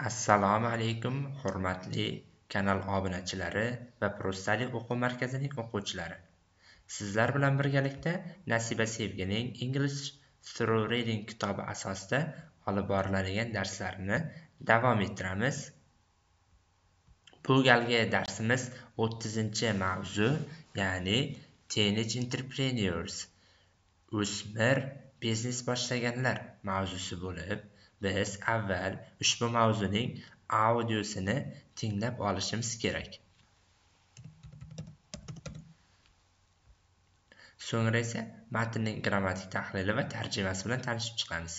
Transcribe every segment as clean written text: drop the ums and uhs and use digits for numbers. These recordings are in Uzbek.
Assalomu alaykum, hurmatli kanal obunachilari va Prostali o'quv markazining o'quvchilari. Sizlar bilan birgalikda Nasiba Sevgining English Through Reading kitobi asosida olib boriladigan darslarni davom ettiramiz. Bu galgi darsimiz 30-mavzu, ya'ni Teenage Entrepreneurs, o'smir biznes boshlaganlar mavzusi bo'lib, biz avval ushbu mavzuning audiosini tinglab olishimiz kerak. So'ngra esa matnning grammatik tahlili va tarjimasi bilan tanishib chiqamiz.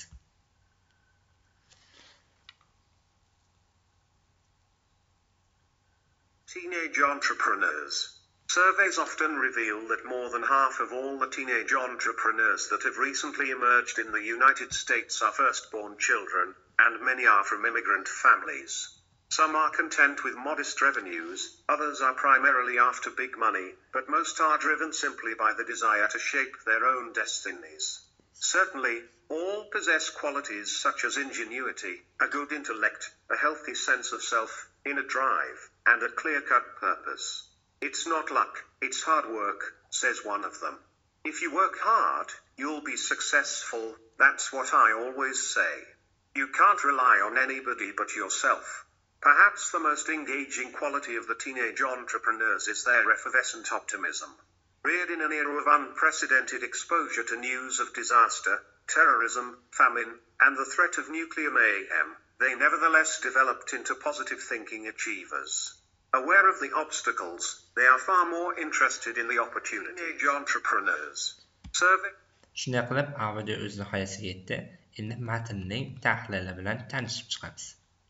Teenage entrepreneurs. Surveys often reveal that more than half of all the teenage entrepreneurs that have recently emerged in the United States are firstborn children, and many are from immigrant families. Some are content with modest revenues, others are primarily after big money, but most are driven simply by the desire to shape their own destinies. Certainly, all possess qualities such as ingenuity, a good intellect, a healthy sense of self, inner drive, and a clear-cut purpose. It's not luck, it's hard work, says one of them. If you work hard, you'll be successful, that's what I always say. You can't rely on anybody but yourself. Perhaps the most engaging quality of the teenage entrepreneurs is their effervescent optimism. Reared in an era of unprecedented exposure to news of disaster, terrorism, famine, and the threat of nuclear mayhem, they nevertheless developed into positive thinking achievers. Aware of the obstacles, they are far more interested in the opportunity. Teenage entrepreneurs. Shunday qilib, audio o'z nihoyasiga yetdi. Endi matnning tahlili bilan tanishib chiqamiz.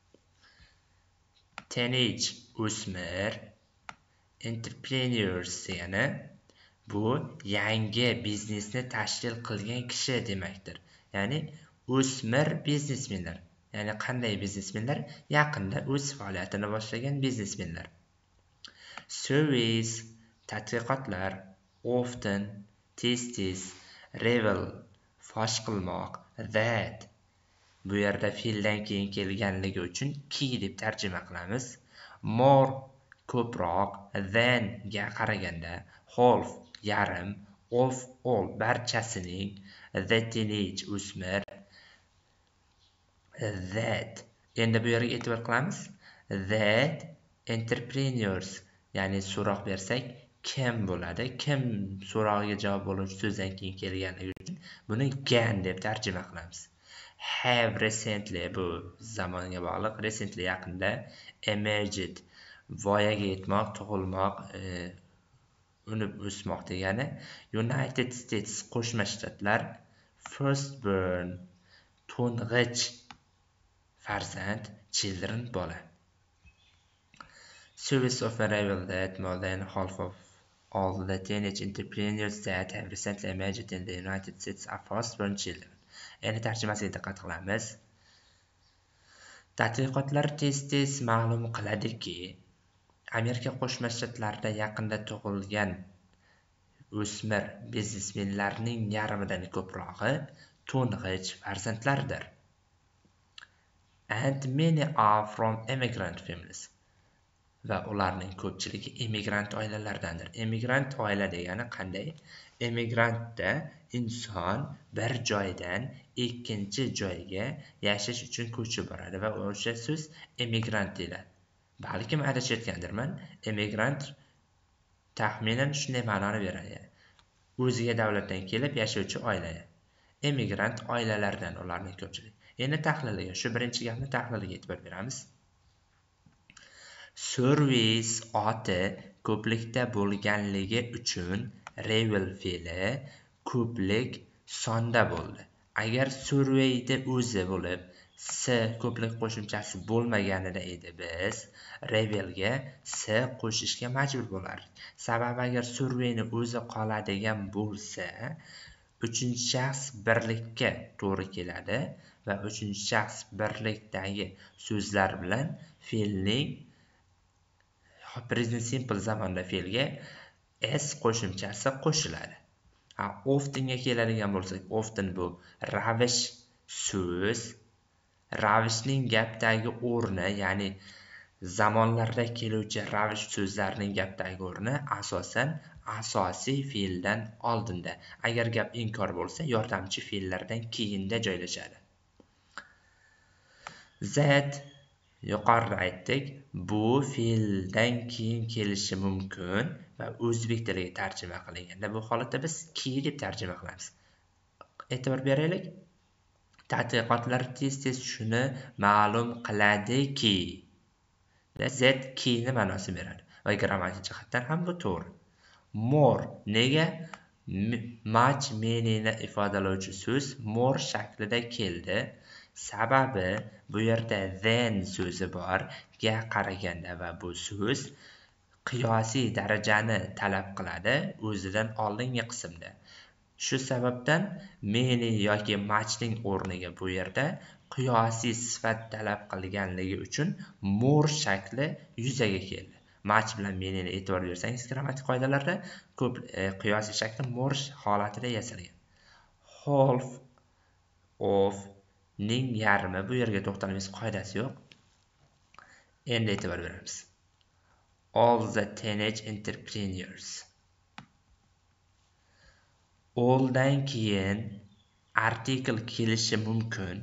Teenage o'smir, entrepreneurs degani bu yangi biznesni tashkil qilgan kishi demakdir. Ya'ni o'smir biznesmenlar. Ya'ni qanday biznesmenlar? Yaqinda o'z faoliyatini boshlagan biznesmenlar. Surveys, tadqiqotlar, often, tez, reveal, fosh qilmoq, that. Bu yerda fe'ldan keyin kelganligi uchun key deb tarjima qilamiz. More, ko'proq, than ga qaraganda, half, yarim, of all, barchasining, the teenage o'smir, that. Endi bu yerga e'tibor qilamiz. That entrepreneurs, ya'ni so'roq bersak, kim bo'ladi? Kim so'rog'iga javob bo'luvchi so'zdan keyin kelganligi uchun buni gan deb tarjima qilamiz. Have recently, bu zamonga bog'liq, recently yaqinda, emerged, voyaga yetmoq, tug'ilmoq, unib o'smoq degani. United States, Qo'shma Shtatlar, firstborn, to'ng'ich farzand, children, bola. Surveys often reveal that more than half of all the teenage entrepreneurs that have recently emerged in the United States are firstborn children. Endi tarjimasiga diqqat qilamiz. Tadqiqotlar tez ma'lum qiladiki, Amerika Qo'shma Shtatlarida yaqinda tug'ilgan o'smir biznesmenlarning yarmidan ko'prog'i to'ng'ich farzandlardir. And many are from immigrant families. Va ularning ko'pchiligi immigrant oilalardandir. Immigrant oila degani qanday? Immigrantda inson bir joydan ikkinchi joyga yashash uchun ko'chib boradi va o'sha so'z immigrant deyiladi. Balkim adashayotgandirman. Immigrant taxminan shunday ma'noni beradi. O'ziga davlatdan kelib yashovchi oila. Immigrant oilalardan ularning ko'pchiligi. Endi tahliliga, shu birinchi gapni tahliliga e'tibor beramiz. Surveys oti ko'plikda bo'lganligi uchun reveal fe'li ko'plik sonda bo'ldi. Agar surveyda o'zi bo'lib, s ko'plik qo'shimchasi bo'lmaganida edi, biz revealga s qo'shishga majbur bo'lardik. Sababi agar surveyni o'zi qoladigan bo'lsa, uchinchi shaxs birlikka to'g'ri keladi va uchinchi shaxs birlikdagi so'zlar bilan fe'lning present simple zamonda fe'lga s qo'shimchasi qo'shiladi. Oftenga keladigan bo'lsak, often bu ravish, so'z, ravishning gapdagi o'rni, ya'ni zamonlarda keluvchi ravish so'zlarining gapdagi o'rni asosan asosiy fe'ldan oldinda. Agar gap inkor bo'lsa, yordamchi fe'llardan keyinda joylashadi. That yuqorida aytdik, bu fe'ldan keyin kelishi mumkin va o'zbek tiliga tarjima qilinganda bu holatda biz ki deb tarjima qilamiz. E'tibor beraylik. Tadqiqotlar tez-tez shuni ma'lum qiladiki, that keyni ma'nosini beradi va grammatik jihatdan ham bu to'g'ri. More nega much meaningni ifodalovchi so'z more shaklida keldi? Sababi bu yerda than so'zi bor ga qaraganda va bu so'z qiyosiy darajani talab qiladi o'zidan oldingi qismda. Shu sababdan meaning yoki muchning o'rniga bu yerda qiyosiy sifat talab qilganligi uchun more shakli yuzaga keldi. Much bilan meaningni e'tibor bersangiz grammatik qoidalarda ko'p qiyosiy shakli more holatida yasalgan. Half of ning yarmi, bu yerga to'xtalamiz, qoidasi yo'q. Endi e'tibor beramiz. All the teenage entrepreneurs. All'dan keyin artikel kelishi mumkin.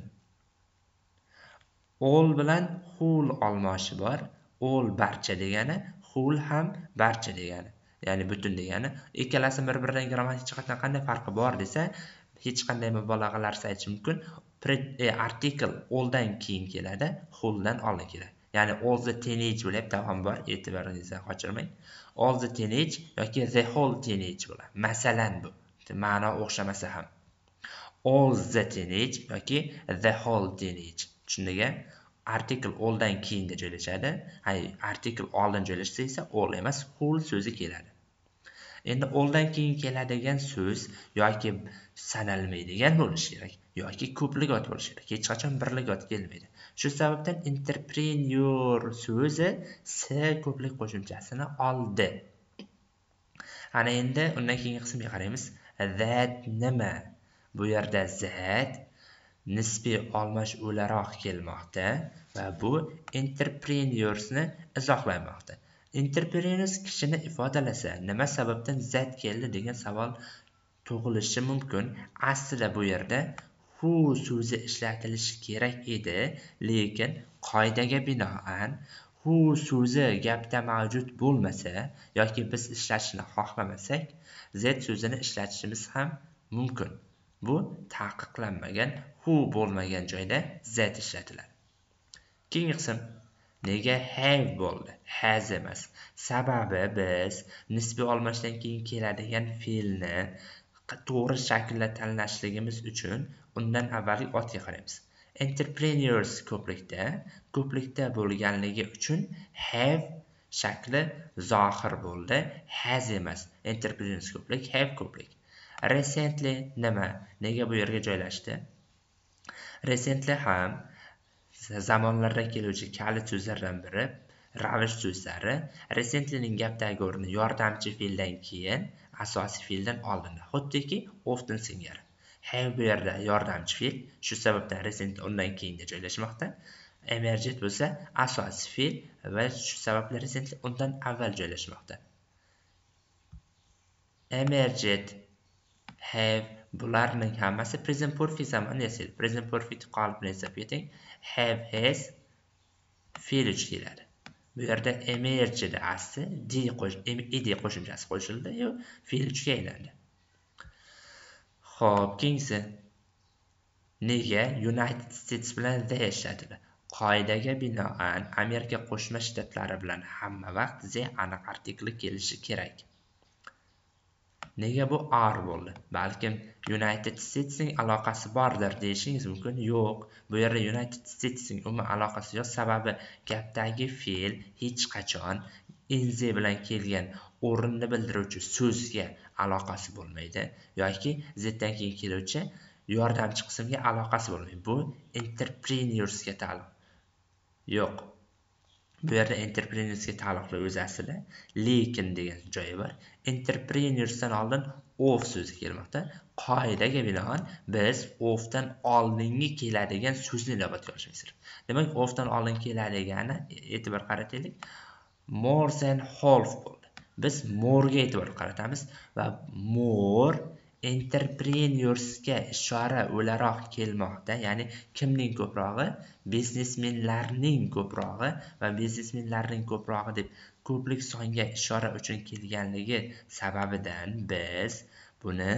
All bilan whole olmoshi bor. All barcha degani, whole ham barcha degani, ya'ni butun degani. Ikkalasi bir-biridan grammatik jihatdan qanday farqi bor desa, hech qanday mubolag'alarsiz aytish mumkin. Artikel all'dan keyin keladi, whole'dan oldin keladi. Ya'ni all the teenage bo'lib davom bor, e'tiboringizdan qochirmang. All the teenage yoki the whole teenage bo'ladi. Masalan bu ma'no o'xshamasa ham. All the teenage yoki the whole teenage. Tushundiga? Artikel all'dan keyinda joylashadi. Artikel oldin joylashsa esa all emas, whole so'zi keladi. Endi all'dan keyin keladigan so'z yoki sanalmaydigan bo'lishi kerak, yoki ko'plik ot bo'lishi kerak. Hech qachon birlik ot kelmaydi. Shu sababdan entrepreneur so'zi s ko'plik qo'shimchasini oldi. Ana endi undan keyingi qismga qaraymiz. That nima? Bu yerda that nisbiy olmash o'laroq kelmoqda va bu entrepreneursni izohlamoqda. Entrepreneurs kishini ifodalasa, nima sababdan that keldi degan savol tug'ilishi mumkin. Aslida bu yerda who so'zi ishlatilishi kerak edi, lekin qoidaga binoan who so'zi gapda mavjud bo'lmasa yoki biz ishlatishni xohlamasak, that so'zini ishlatishimiz ham mumkin. Bu taqiqlanmagan, who bo'lmagan joyda that ishlatiladi. Keyingi qism nega have bo'ldi, has emas? Sababi biz nisbiy olmashdan keyin keladigan fe'lni to'g'ri shaklda tanlashligimiz uchun undan avvalgi otga qaraymiz. Entrepreneurs ko'plikda bo'lganligi uchun have shakli zohir bo'ldi, has emas. Entrepreneurs ko'plik, have ko'plik. Recently nima? Nega bu yerga joylashdi? Recently ham zamonlarda keluvchi kalit so'zlardan biri ravish so'zlari. Recently'ning gapdagi o'rni yordamchi fe'ldan keyin asosiy fe'ldan oldinda, xuddiki often singari. Have bu yerda yordamchi fe'l, shu sababdan recently undan keyinda joylashmoqda. Emergent bo'lsa asosiy fe'l va shu sababli recently undan avval joylashmoqda. Emergent, have bularning hammasi present perfect zamonda yasaydi. Present perfect qolipni eslab keting. Have, has fe'l uch keladi. Bu yerda emerged asli ed qo'shimchasi qo'shildi, fe'l uchga aylandi. Xo'p, keyingisi nega United States bilan the ishlatiladi? Qoidaga binoan Amerika Qo'shma Shtatlari bilan hamma vaqt the aniq artikli kelishi kerak. Nega bu are bo'ldi? Balkim United States'ning aloqasi bordir deyishingiz mumkin. Yo'q, bu yerda United States'ning umuman aloqasi yo'q. Sababi gapdagi fe'l hech qachon NZ bilan kelgan o'rinni bildiruvchi so'zga aloqasi bo'lmaydi yoki zdan keyin keluvchi yordamchi qismga aloqasi bo'lmaydi. Bu entrepreneursga taalluq. Yo'q. Bu yerda entrepreneursga taalluqli o'z aslida lekin degan joyi bor. Entrepreneursdan oldin of so'zi kelmoqda. Qoidaga binoan biz ofdan oldingi keladigan so'zni inobatga olishimiz kerak. Demak, ofdan oldin keladigani e'tibor qarataylik. More than half bo'ldi. Biz more ga e'tibor qaratamiz va more entrepreneursga ishora o'laroq kelmoqda. Ya'ni kimning ko'prog'i? Biznesmenlarning ko'prog'i va biznesmenlarning ko'prog'i deb ko'plik songa ishora uchun kelganligi sababidan biz buni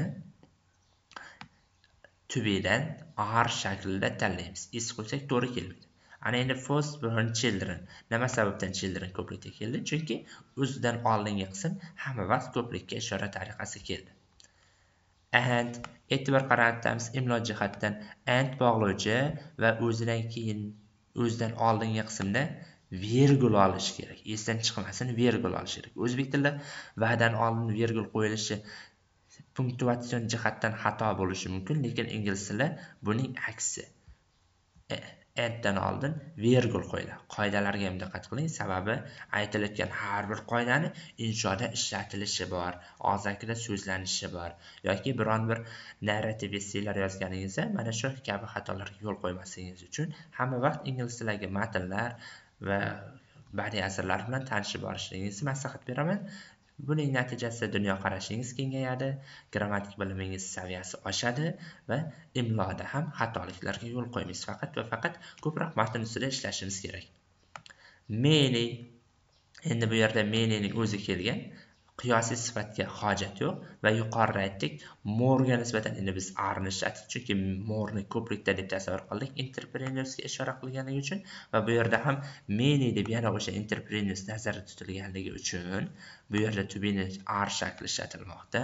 tubidan are shaklida tanlaymiz. Es qo'ysak to'g'ri kelmaydi. Ana endi first born children. Nima sababdan children ko'plikda keldi? Chunki o'zidan oldingi qism hamma vaqt ko'plikka ishora tariqasi keldi. And e'tibor qaratamiz imlo jihatdan and bog'lovchi va o'zidan oldingi qismda virgul olish kerak. Esdan chiqmasin, virgul olish kerak. O'zbek tilida vadan oldin virgul qo'yilishi punktuatsion jihatdan xato bo'lishi mumkin, lekin ingliz tilida buning aksi. Anddan oldin virgul qo'yiladi. Qoidalarga ham diqqat qiling, sababi aytilayotgan har bir qoidani inshoda ishlatilishi bor, og'zakida so'zlanishi bor yoki biron bir narrativ esselar yozganingizda mana shu kabi xatolarga yo'l qo'ymasligingiz uchun hamma vaqt ingliz tilidagi matnlar va badiiy asarlar bilan tanishib borishingizni maslahat beraman. Buning natijasida dunyoqarashingiz kengayadi, grammatik bilimingiz saviyasi oshadi va imloda ham xatoliklarga yo'l qo'ymaysiz. Faqat va faqat ko'proq matn ustida ishlashimiz kerak. Many, endi bu yerda many'ning o'zi kelgan, qiyosiy sifatga hojat yo'q va yuqorida aytdik, more'ga nisbatan endi biz are'ni ishlatdik, chunki more'ni ko'plikda deb tasavvur qildik entrepreneursga ishora qilganligi uchun va bu yerda ham many deb yana o'sha entrepreneurs nazarda tutilganligi uchun bu yerda to be'ni are shakli ishlatilmoqda.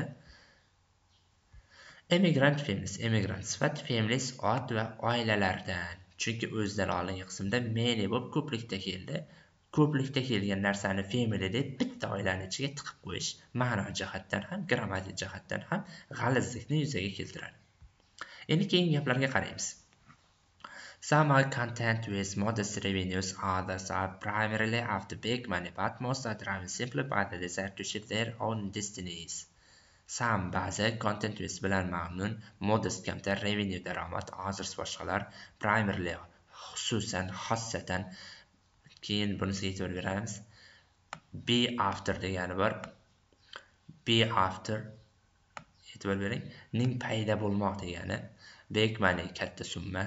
Immigrant families, immigrant sifat families ot va oilalardan, chunki o'zidan oldingi qismda many bo'lib ko'plikda keldi. Ko'plikda kelgan narsani family deb bitta oilani ichiga tiqib qo'yish ma'no jihatdan ham, grammatik jihatdan ham g'alizlikni yuzaga keltiradi. Endi keyingi gaplarga qaraymiz. Some are content with modest revenues, others are primarily after big money, but most are driven simply by the desire to shape their own destinies. Some ba'zi content with bilan mamnun, modest kamtar, revenue daromad, others boshqalar, primarily xususan, xossatan, keyin bunisiga e'tibor beramiz. Be after degani bor. Be after e'tibor bering. Ning paydo bo'lmoq degani. Big money katta summa.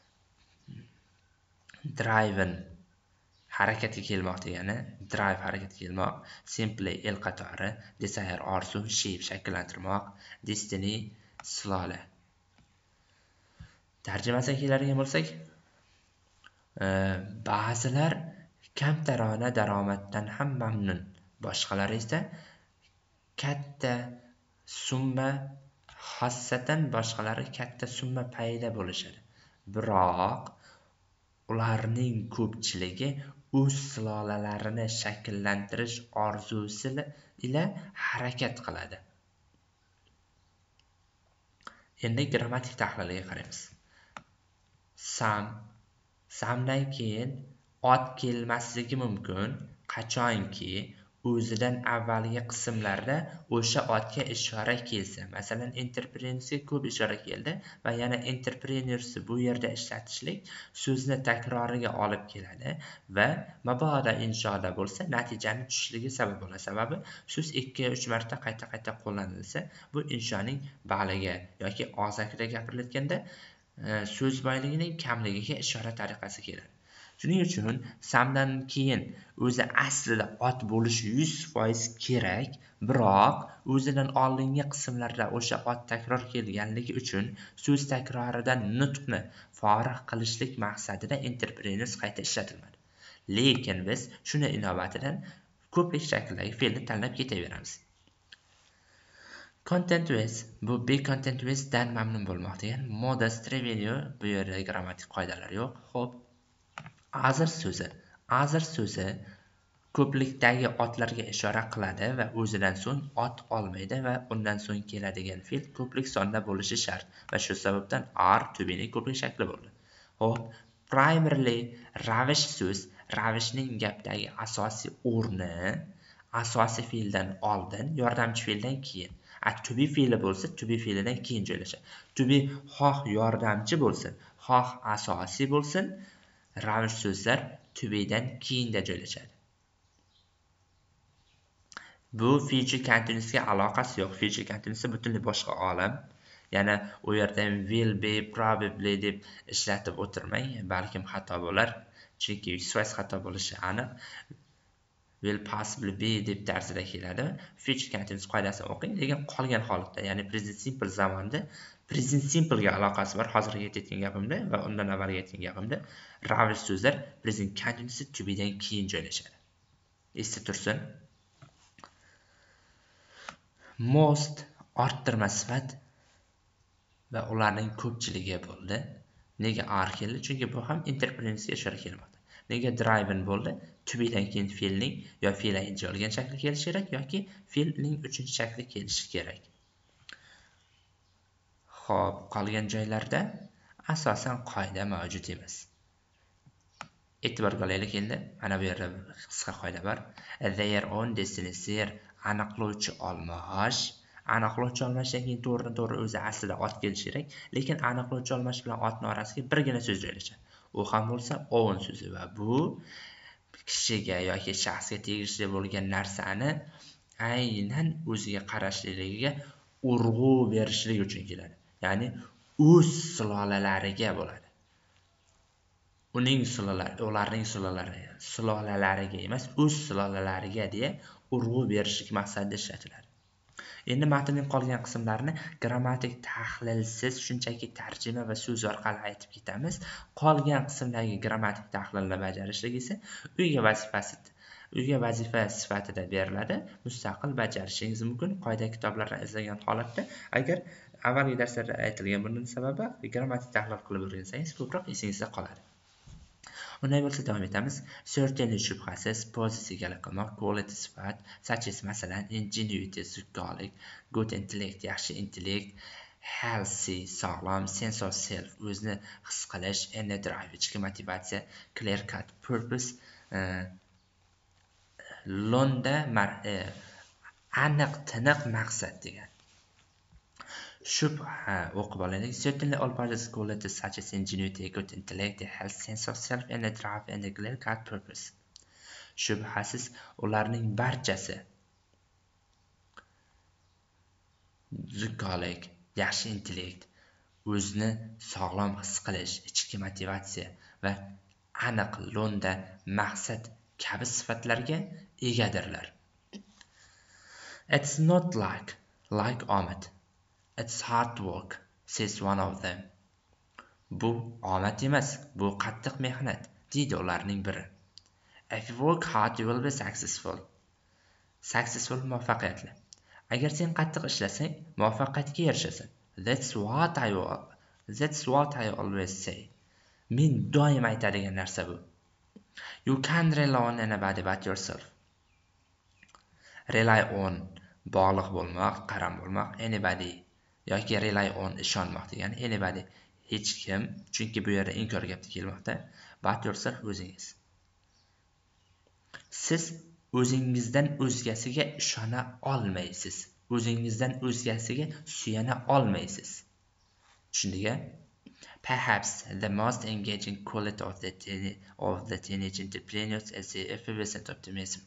Driven harakatga kelmoq degani. Drive harakatga kelmoq. Simply el qatori. Desire orzu, shape shakllantirmoq. Destiny silola. Tarjimasiga keladigan bo'lsak, ba'zilar kamtarona daromaddan ham mamnun, boshqalar esa katta summa, xossatan boshqalari katta summa paydo bo'lishadi. Biroq ularning ko'pchiligi o'z silolalarini shakllantirish orzusi ila harakat qiladi. Endi grammatik tahliliga qaraymiz. Somedan keyin ot kelmasligi mumkin, qachonki o'zidan avvalgi qismlarda o'sha otga ishora kelsa. Masalan, entrepreneursga ko'p ishora keldi va yana entrepreneurs bu yerda ishlatishlik so'zni takroriga olib keladi va mabodo inshoda bo'lsa, natijani tushishligi sabab bo'ladi. Sababi so'z 2-3 marta qayta-qayta qo'llanilsa, bu inshoning baliga yoki og'zakida gapirilayotganda so'z boyligining kamligiga ishora tariqasi keladi. Shuning uchun samdan keyin o'zi aslida ot bo'lishi 100% kerak, biroq o'zidan oldingi qismlarda o'sha ot takror kelganligi uchun so'z takroridan nutqni forig' qilishlik maqsadida entrepreneurs qayta ishlatilmadi. Lekin biz shuni inovatidan ko'plik shaklidagi fe'lni tanlab ketaveramiz. Content with, bu be content with dan mamnun bo'lmoq degan. Modest revenue, bu yerda grammatik qoidalar yo'q. Xo'p, Other so'zi ko'plikdagi otlarga ishora qiladi va o'zidan so'ng ot olmaydi va undan so'ng keladigan fe'l ko'plik sonda bo'lishi shart va shu sababdan are to be'ning ko'plik shakli bo'ldi. Xo'p, primarily ravish so'z ravishning gapdagi asosiy o'rni asosiy fe'ldan oldin, yordamchi fe'ldan keyin. To be fe'li bo'lsa, to be fe'lidan keyin joylashadi. To be xoh yordamchi bo'lsin, xoh asosiy bo'lsin, ravish so'zlar to be'dan keyinda joylashadi. Bu future continuousga aloqasi yo'q. Future continuous butunlay boshqa olam. Yana u yerda will be, probably deb ishlatib o'tirmang, balkim xato bo'lar. Chunki so'z xato bo'lishi aniq. Will possibly be deb tarzida keladi. Future continuous qoidasini o'qing, lekin qolgan holatda, ya'ni present simple zamonda present simple ga aloqasi bor. Hozirgi aytgan gapimda va undan avvalgi aytgan gapimda ravish so'zlar present continuous to be dan keyin joylashadi. Esda tursin. Most orttirma sifat va ularning ko'pchiligi bo'ldi. Nega are keldi? Chunki bu ham interprenersga ishora kelmoqda. Nega driven bo'ldi? To be dan keyin fe'lning yo fe'l ing olgan shakli kelishi kerak yoki fe'lning 3-chi shakli kelishi kerak. Xo'p, qolgan joylarda asosan qoida mavjud emas. E'tiborga olaylik endi. Mana bu yerda qisqa qoida bor. Their own destiny aniqlovchi olmash. Aniqlovchi olmashdan keyin to'g'ri o'zi aslida ot kelishi kerak, lekin aniqlovchi olmash bilan otning orasiga birgina so'z joylashadi. U ham bo'lsa own so'zi va bu kishiga yoki shaxsga tegishli bo'lgan narsani aynan o'ziga qarashligiga urg'u berishlik uchun keladi. Ya'ni o'z sulolalariga bo'ladi. Uning ularning sulolalariga emas, o'z sulolalariga deya urg'u berishlik maqsadida ishlatiladi. Endi matnning qolgan qismlarini grammatik tahlilsiz shunchaki tarjima va so'z orqali aytib ketamiz. Qolgan qismdagi grammatik tahlilni bajarishlik esa uyga vazifa sifatida beriladi. Mustaqil bajarishingiz mumkin qoida kitoblarini izlagan holatda. Agar avvalgi darslarda aytilgan bundan sababi grammatik tahlil qilib o'rgansangiz ko'proq esingizda qoladi. Unday bo'lsa davom etamiz. Certainly shubhasiz, positive qilmoq, quality sifat, such as masalan ingenuity, zukkolik, good intellect, yaxshi intellekt, healthy, sog'lom, sense of self, o'zni his qilish, inner drive, ichki motivatsiya, clear cut purpose, londa aniq tiniq maqsad degan. Shubha o'qib olaylik. Certainly all positive qualities such as ingenuity, good intellect, health, sense of self, inner drive and a clear cut purpose. Shubhasiz ularning barchasi zukkolik, yaxshi intellekt, o'zni sog'lom his qilish, ichki motivatsiya va aniq lo'nda maqsad kabi sifatlarga egadirlar. It's not like omad. It's hard work, says one of them. Bu omad emas, bu qattiq mehnat, deydi ularning biri. If you work hard, you will be successful. Successful muvaffaqiyatli. Agar sen qattiq ishlasang, muvaffaqiyatga erishasan. That's what I always say. Men doim aytadigan narsa bu. You can't rely on anybody but yourself. Rely on bog'liq bo'lmoq, qaram bo'lmoq, anybody yoki rely on ishonmoq degani anybody hech kim, chunki bu yerda inkor gapda kelmoqda. But yourself o'zingiz. Siz o'zingizdan o'zgasiga ishona olmaysiz. O'zingizdan o'zgasiga suyana olmaysiz. Tushundingmi? Perhaps the most engaging quality of the teenage entrepreneurs is the effervescent optimism.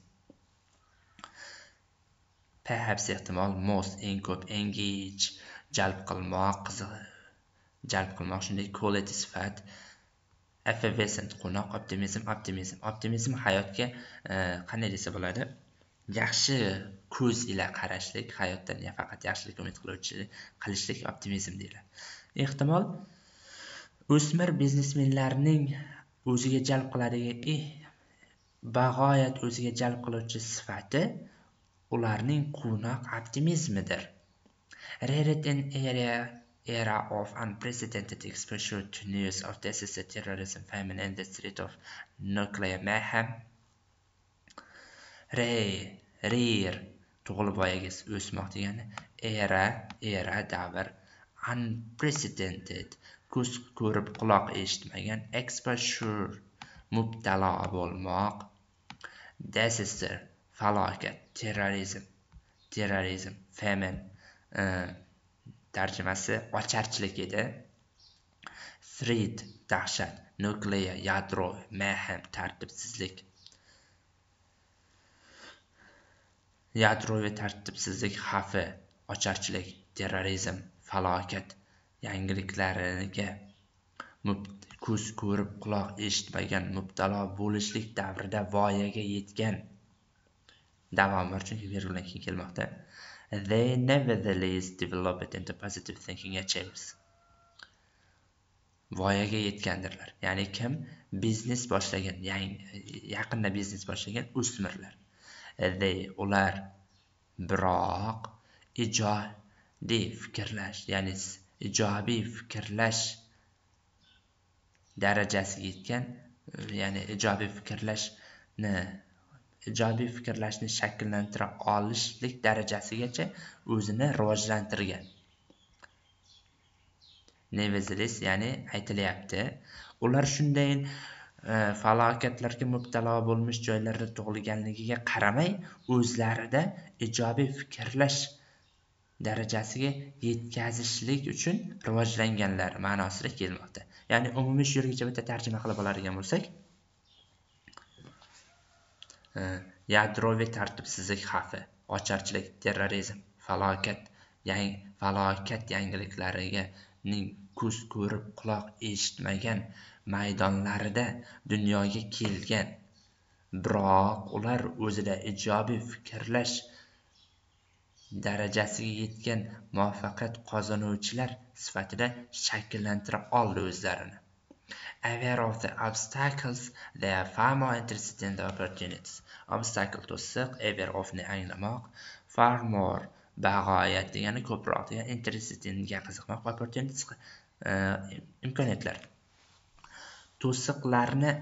Perhaps ehtimol most eng ko'p engage jalb qilmoq shunday quality sifat, effervescent qunoq, optimizm hayotga qanday desa bo'ladi, yaxshi ko'z ila qarashlik, hayotdan faqat yaxshilik umid qilishlik optimizm deyiladi. Ehtimol o'smir biznesmenlarning o'ziga jalb qiladigan bag'oyat o'ziga jalb qiluvchi sifati ularning quvnoq optimizmidir. Read an era of unprecedented exposure to news of disaster, terrorism, famine, and the threat of nuclear mayhem. Tug'ilib boyagiz o'smoq degani era davr, unprecedented ko'z ko'rib quloq eshitmagan, exposure mubtalo bo'lmoq, disaster, falokat, terrorizm, famine, tarjimasi ocharchilik edi. Threat, dahshat, nuclear, yadroviy, mayhem, tartibsizlik. Yadroviy tartibsizlik xavfi, ocharchilik, terrorizm, falokat, yangiliklariga ko'z ko'rib quloq eshitmagan, mubtalo bo'lishlik davrida voyaga yetgan. Davom bor, chunki virguldan keyin kelmoqda. They nevertheless developed into positive thinking achievers. Voyaga yetgandirlar. Ya'ni kim biznes boshlagan, yaqinda biznes boshlagan o'smirlar. Ular biroq ijobiy fikrlash darajasiga yetgan, ya'ni ijobiy fikrlashni shakllantira olishlik darajasigacha o'zini rivojlantirgan. Nevertheless, ya'ni aytilyapti, ular shunday falokatlarga mubtalo bo'lmish joylarda tug'ilganligiga qaramay, o'zlarida ijobiy fikrlash darajasiga yetkazishlik uchun rivojlanganlar ma'nosida kelmoqda. Ya'ni umumiy shu yergacha bitta tarjima qilib oladigan bo'lsak, yadroviy tartibsizlik xavfi, ocharchilik, terrorizm, falokat yangiliklariga ko'z ko'rib quloq eshitmagan maydonlarida dunyoga kelgan, biroq ular o'zida ijobiy fikrlash darajasiga yetgan muvaffaqiyat qozonuvchilar sifatida shakllantira oldi o'zlarini. Aware of the obstacles, they are far more interested in the opportunities. Obstacle to'siq, aware of ni anglamoq, far more bag'oyat degani ko'proq degan, interested inga qiziqmoq, opportunities imkoniyatlar. To'siqlarni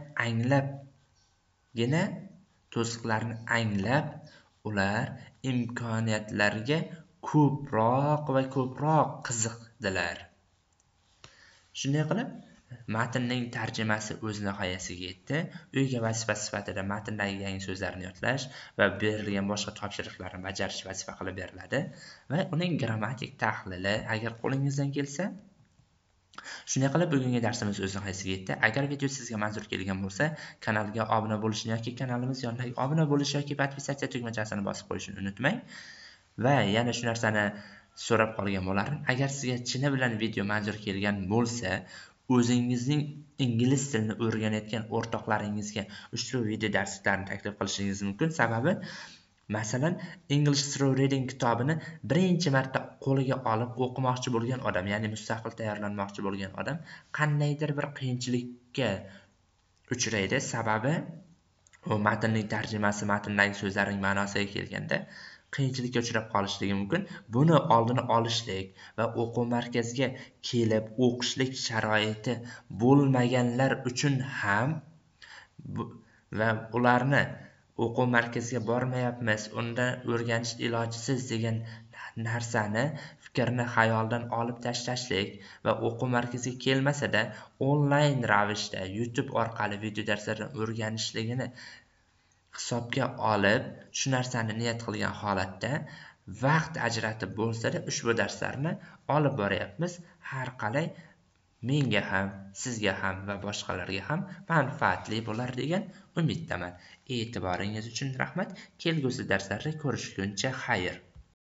anglab, ular imkoniyatlarga ko'proq qiziqdilar. Shunday qilib, matnning tarjimasi o'z nihoyasiga yetdi. Uyga vazifa sifatida matndagi yangi so'zlarni yodlash va berilgan boshqa topshiriqlarni bajarish vazifa qilib beriladi va uning grammatik tahlili agar qo'lingizdan kelsa. Shunday qilib, bugungi darsimiz o'z nihoyasiga yetdi. Agar video sizga manzur kelgan bo'lsa, kanalga obuna bo'lishni yoki kanalimiz yonidagi obuna bo'lish yoki podpisatsiya tugmachasini bosib qo'yishni unutmang. Va yana shu narsani so'rab qolgan bo'larim. Agar sizga chini bilan video manzur kelgan bo'lsa, o'zingizning ingliz tilini o'rganayotgan o'rtoqlaringizga ushbu video darslarni taklif qilishingiz mumkin. Sababi, masalan, English Through Reading kitobini birinchi marta qo'liga olib o'qimoqchi bo'lgan odam, ya'ni mustaqil tayyorlanmoqchi bo'lgan odam qandaydir bir qiyinchilikka uchraydi. Sababi, u matnning tarjimasi, matndagi so'zlarning ma'nosiga kelganda qiyinchilikka uchrab qolishligi mumkin. Buni oldini olishlik va o'quv markaziga kelib o'qishlik sharoiti bo'lmaganlar uchun ham va ularni o'quv markaziga bormayapmiz, undan o'rganish ilojisiz degan narsani, fikrni xayoldan olib tashlashlik va o'quv markaziga kelmasa-da onlayn ravishda YouTube orqali video darslarni o'rganishligini hisobga olib, shu narsani niyat qilgan holatda vaqt ajratib bo'lsa-da ushbu darslarni olib boryapmiz. Har qalay menga ham, sizga ham va boshqalarga ham manfaatli bo'lar degan umiddaman. E'tiboringiz uchun rahmat. Kelgusi darslarda ko'rishguncha xayr.